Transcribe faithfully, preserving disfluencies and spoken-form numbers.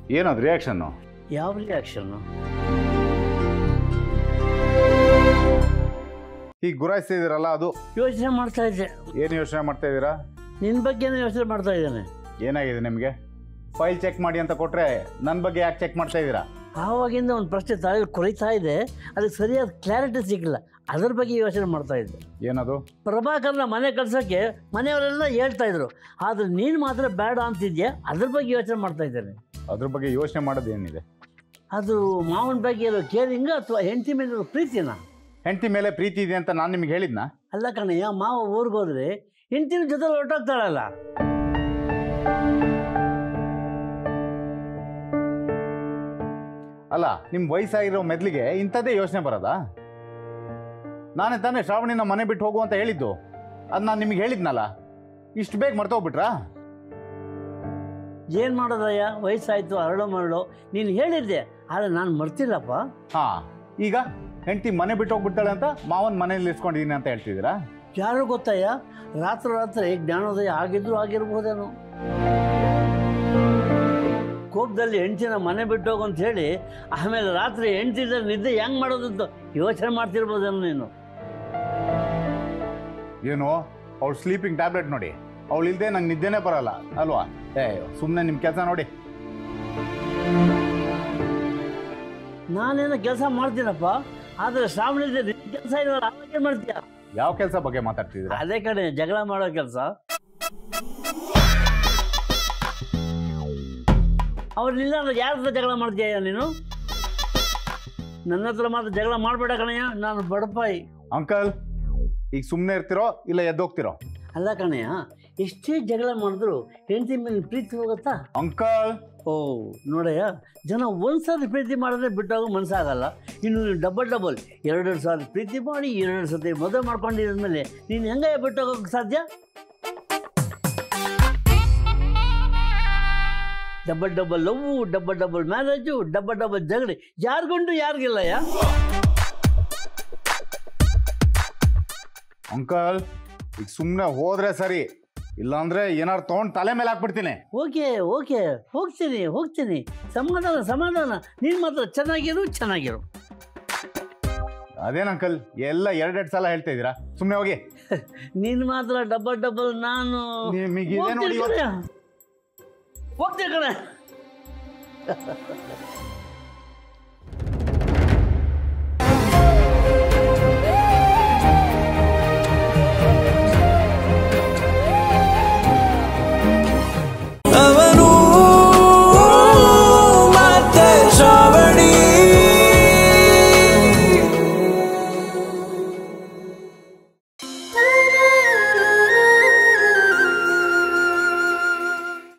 ಏನದು ರಿಯಾಕ್ಷನ್ನು? ಯಾವ ರಿಯಾಕ್ಷನ್ನು? ಈಗ ಗುರಾಯಿಸ್ತಿದ್ದೀರಲ್ಲ ಅದು. ಯೋಚನೆ ಮಾಡ್ತಾ ಇದ್ದೆ. ಏನು ಯೋಚನೆ ಮಾಡ್ತಾ ಇದ್ದೀರಾ? ನಿನ್ನ ಬಗ್ಗೆನೇ ಯೋಚನೆ ಮಾಡ್ತಾ ಇದ್ದೇನೆ. ಏನಾಗಿದೆ ನಿಮಗೆ? ಫೈಲ್ ಚೆಕ್ ಮಾಡಿ ಅಂತ ಕೊಟ್ಟರೆ ನನ್ನ ಬಗ್ಗೆ ಯಾಕೆ ಚೆಕ್ ಮಾಡ್ತಾ ಇದ್ದೀರಾ? ಆವಾಗಿಂದ ಒಂದು ಪ್ರಶ್ನೆ ತಲೆಯಲ್ಲಿ ಕೊರಿತಾ ಇದೆ, ಅದಕ್ಕೆ ಸರಿಯಾದ ಕ್ಲಾರಿಟಿ ಸಿಕ್ಕಿಲ್ಲ, ಅದ್ರ ಬಗ್ಗೆ ಯೋಚನೆ ಮಾಡ್ತಾ ಇದ್ದೆ. ಏನದು? ಪ್ರಭಾಕರ್ನ ಮನೆ ಕಳ್ಸೋಕ್ಕೆ ಮನೆಯವರೆಲ್ಲ ಹೇಳ್ತಾ ಇದ್ರು, ಆದರೆ ನೀನು ಮಾತ್ರ ಬೇಡ ಅಂತಿದ್ಯಾ, ಅದ್ರ ಬಗ್ಗೆ ಯೋಚನೆ ಮಾಡ್ತಾ ಇದ್ದೇನೆ. ಅದ್ರ ಬಗ್ಗೆ ಯೋಚನೆ ಮಾಡೋದು ಏನಿದೆ? ಅದು ಮಾವನ ಬಗ್ಗೆ ಇರೋ ಕೇರಿಂಗ ಅಥವಾ ಹೆಂಡತಿ ಮೇಲೆ ಇರೋ ಪ್ರೀತಿನ? ಹೆಂಡತಿ ಮೇಲೆ ಪ್ರೀತಿ ಇದೆ ಅಂತ ನಾನು ನಿಮ್ಗೆ ಹೇಳಿದ್ನಾ? ಅಲ್ಲ ಕಣಯ್ಯ, ಮಾವ ಊರಿಗೆ ಹೋದ್ರೆ ಹೆಂಡತಿನ ಜೊತೆ ಹೊರಟೋಗ್ತಾಳಲ್ಲ. ಅಲ್ಲ, ನಿಮ್ಮ ವಯಸ್ಸಾಗಿರೋ ಮೆದ್ಲಿಗೆ ಇಂಥದ್ದೇ ಯೋಚನೆ ಬರೋದಾ? ನಾನೇ ತಾನೇ ಶ್ರಾವಣಿನ ಮನೆ ಬಿಟ್ಟು ಹೋಗು ಅಂತ ಹೇಳಿದ್ದು, ಅದು ನಾನು ನಿಮಗೆ ಹೇಳಿದ್ನಲ್ಲ, ಇಷ್ಟು ಬೇಗ ಮರ್ತೋಗ್ಬಿಟ್ರಾ? ಏನು ಮಾಡೋದಯ್ಯ, ವಯಸ್ಸಾಯಿತು, ಅರಳೋ ಮರಳು, ನೀನು ಹೇಳಿದ್ದೆ, ಆದರೆ ನಾನು ಮರ್ತಿಲ್ಲಪ್ಪ. ಹಾಂ, ಈಗ ಹೆಂಡತಿ ಮನೆ ಬಿಟ್ಟು ಹೋಗ್ಬಿಡ್ತಾಳೆ ಅಂತ ಮಾವನ ಮನೇಲಿ ಇಸ್ಕೊಂಡಿದ್ದೀನಿ ಅಂತ ಹೇಳ್ತಿದ್ದೀರಾ? ಯಾರು ಗೊತ್ತಯ್ಯ, ರಾತ್ರಿ ರಾತ್ರಿ ಜ್ಞಾನೋದಯ ಆಗಿದ್ರು ಆಗಿರ್ಬೋದೇನೋ. ಕೋಪದಲ್ಲಿ ಹೆಂಡತಿನ ಮನೆ ಬಿಟ್ಟು ಹೋಗು ಅಂತ ಹೇಳಿ ಆಮೇಲೆ ರಾತ್ರಿ ಹೆಂಡತಿದ್ರೆ ನಿದ್ದೆ ಹೆಂಗೆ ಮಾಡೋದಂತ ಯೋಚನೆ ಮಾಡ್ತಿರ್ಬೋದೇನೋ ನೀನು. ಏನು, ಅವಳು ಸ್ಲೀಪಿಂಗ್ ಟ್ಯಾಬ್ಲೆಟ್ ನೋಡಿ, ಅವಳು ಇಲ್ಲದೆ ನಂಗೆ ನಿದ್ದೆನೇ ಬರಲ್ಲ ಅಲ್ವಾ? ಏ ಸುಮ್ಮನೆ ನಿಮ್ಮ ಕೆಲಸ ನೋಡಿ. ನಾನೇನೋ ಕೆಲಸ ಮಾಡ್ತೀನಪ್ಪ, ಆದರೆ ಶ್ರಾವಣಿದೆ ಕೆಲಸ ಇರೋಲ್ಲ, ಅವಾಗೇ ಮಾಡ್ತೀಯ. ಯಾವ ಕೆಲಸ ಬಗ್ಗೆ ಮಾತಾಡ್ತಿದ್ದೀರಾ? ಅದೇ ಕಡೆ ಜಗಳ ಮಾಡೋ ಕೆಲಸ. ಅವ್ರನ್ನಿಲ್ಲ ಅಂದ್ರೆ ಯಾರ ಹತ್ರ ಜಗಳ ಮಾಡ್ತೀಯ ನೀನು? ನನ್ನ ಹತ್ರ ಮಾತ್ರ ಜಗಳ ಮಾಡಬೇಡ ಕಣಯ್ಯ, ನಾನು ಬಡಪಾಯಿ. ಅಂಕಲ್, ಈಗ ಸುಮ್ಮನೆ ಇರ್ತಿರೋ ಇಲ್ಲ ಎದ್ದೋಗ್ತಿರೋ? ಅಲ್ಲ ಕಣಯ್ಯ, ಎಷ್ಟೇ ಜಗಳ ಮಾಡಿದ್ರು ಹೆಂಡತಿ ಮೇಲೆ ಪ್ರೀತಿ ಹೋಗುತ್ತಾ? ಅಂಕಲ್, ಓ ನೋಡಯ್ಯ, ಜನ ಒಂದ್ಸಾರಿ ಪ್ರೀತಿ ಮಾಡಿದ್ರೆ ಬಿಟ್ಟೋಗೋ ಮನಸ್ಸಾಗಲ್ಲ, ಇನ್ನು ಡಬಲ್ ಡಬಲ್ ಎರಡೆರಡು ಸಾರಿ ಪ್ರೀತಿ ಮಾಡಿ ಎರಡೆರಡು ಸತಿ ಮದುವೆ ಮಾಡ್ಕೊಂಡಿದ್ಮೇಲೆ ನೀನು ಹೆಂಗೆ ಬಿಟ್ಟೋಗೋಕ್ಕೆ ಸಾಧ್ಯ? Double double love, double double marriage, double double ಜಗಡಿ, ಯಾರಿಗೊಂಡು ಯಾರಿಗಿಲ್ಲಯ್ಯ. ಅಂಕಲ್, ಈಗ ಸುಮ್ಮನೆ ಹೋದ್ರೆ ಸರಿ, ಇಲ್ಲಾಂದ್ರೆ ಏನಾರು ತೊಗೊಂಡು ತಲೆ ಮೇಲೆ ಹಾಕ್ಬಿಡ್ತೀನಿ. ಓಕೆ ಓಕೆ ಹೋಗ್ತೀನಿ ಹೋಗ್ತೀನಿ, ಸಮಾಧಾನ ಸಮಾಧಾನ, ನೀನು ಮಾತ್ರ ಚೆನ್ನಾಗಿರು ಚೆನ್ನಾಗಿರು. ಅದೇನು ಅಂಕಲ್, ಎಲ್ಲ ಎರಡೆರಡು ಸಲ ಹೇಳ್ತಾ ಇದ್ದೀರಾ? ಸುಮ್ಮನೆ ಹೋಗಿ. ನೀನು ಮಾತ್ರ ಡಬಲ್ ಡಬಲ್, ನಾನು ನಿಮಗೆ ಹೋಗ್ತೀನಿ ಕಣೆ.